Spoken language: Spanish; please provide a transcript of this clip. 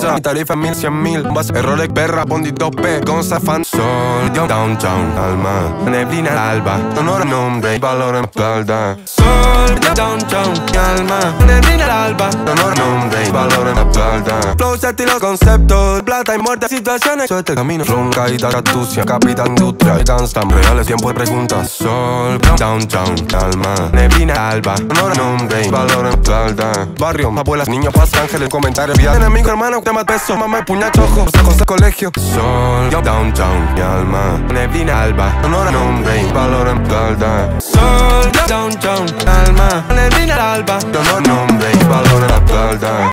Mi tarifa 1100.000. Errores, perra, bondi 2P. Gonza, fan, sol, downtown, alma. Neblina, alba. Honor, nombre, valor en espalda. Sol, downtown, alma. Neblina, alba. Honor, nombre, valor en espalda. Flow, estilo, conceptos. Plata y muerte, situaciones. Yo este camino. Ron, caída, astucia. Capital, industria. Gangsta, reales, tiempo de preguntas. Sol, downtown, alma. Neblina, alba. Honor, nombre, valor en espalda. Barrio, abuelas, niños, paz, ángeles, comentarios. Vía, enemigo, hermano, tema peso. Mamá, puñacho, ojo. Cosa, colegio. Sol, downtown, mi alma. Neblina, alba. Honor, nombre, valor en espalda. Sol, downtown, alma. Neblina, alba. Honor, nombre, valor en la espalda.